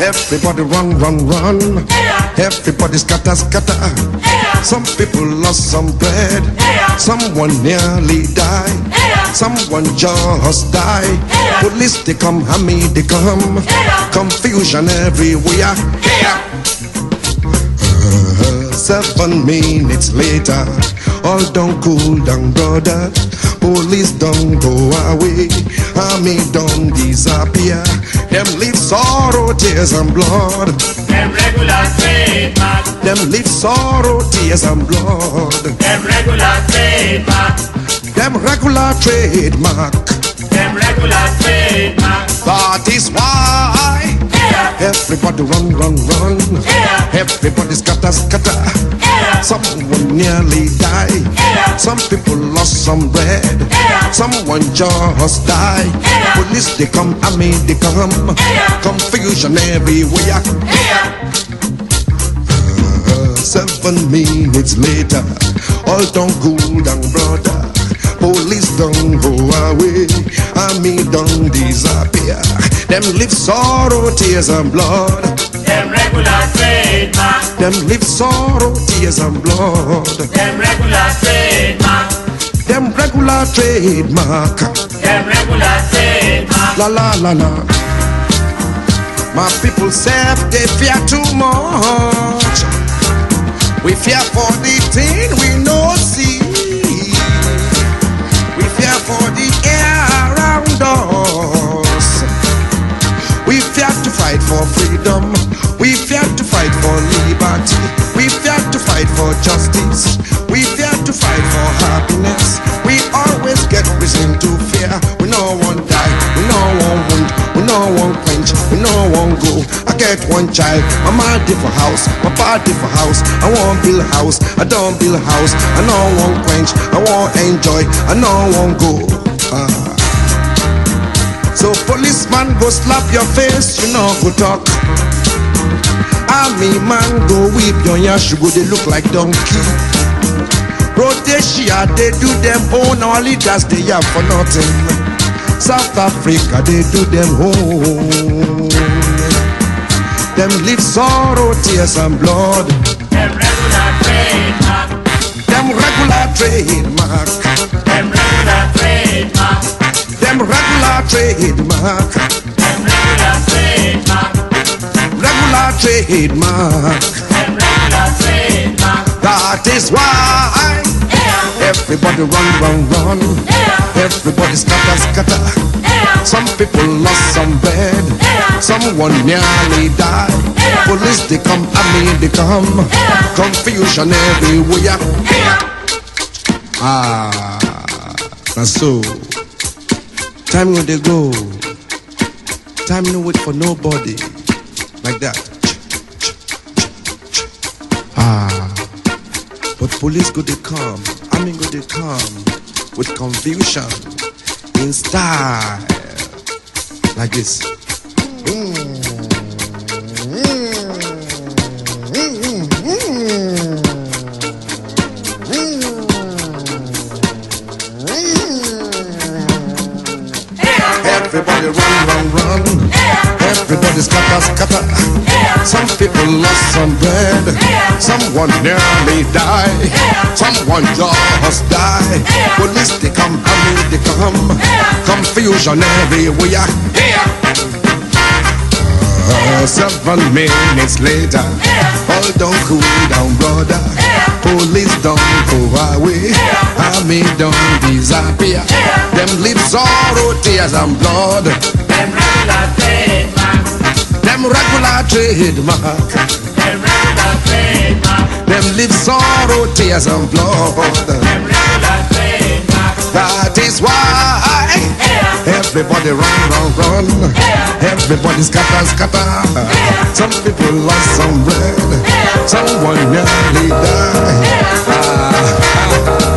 Everybody run, run, run. Everybody scatter, scatter. Some people lost some bread. Someone nearly died. Someone just died. Police they come, Hammy they come. Confusion everywhere. 7 minutes later, all don't cool down, brother. Police don't go away. Army don't disappear. Them leave sorrow, tears and blood. Them regular trademark. Them leave sorrow, tears and blood. Them regular trademark. Them regular trademark. Them regular trademark. That is why everybody run, run, run. Everybody scatter, scatter. Someone nearly died. Some people lost some bread. Someone just died. Police they come, army they come. Confusion everywhere. 7 minutes later, all don't cool down, brother. Police don't go away. Army don't disappear. Them live sorrow, tears and blood. Them regular trademark. Them live sorrow, tears and blood. Them regular trademark. Them regular trademark. Them regular trademark. La la la la. My people say they fear too much. We fear for the thing we no see. We fear for the air around us. We fear to fight for freedom. We fear to fight for liberty. We fear to fight for justice. We fear to fight for happiness. We always get reason to fear. We no one die. We no one wound. We no one quench. We no one go. I get one child. My mother for house. My party for house. I want build house. I don't build house. I no one quench. I want enjoy. I no one go. So policeman go slap your face. You know go talk. Army man go whip your yash. You go they look like donkey. Rhodesia they do them own. Our leaders they have for nothing. South Africa they do them home. Them live sorrow, tears and blood. Them regular trademark. Them regular trademark. Them regular trademark. Them regular trademark. Them regular trademark. Regular trademark. Them regular trademark. That is why everybody run, run, run. Everybody scatter, scatter. Some people lost some bread. Someone nearly died. Police they come, army they come. Confusion everywhere. That's so. Time when they go. Time no wait for nobody. Like that. But police go they come, army go they come with confusion in style like this. Everybody run, run, run. Everybody scatter, scatter. Some people lost some bread. Someone nearly died. Someone just died. Police they come, army they come. Confusion everywhere. 7 minutes later, all don't cool down, brother. Police don't go away. Army don't disappear. Them live sorrow, tears and blood. Them regular trademark. Them regular trademark. Them regular trademark. Them live sorrow, tears and blood. Them regular trademark. That is why everybody run, run, run. Everybody scatter, scatter. Some people lost some bread. Someone nearly died.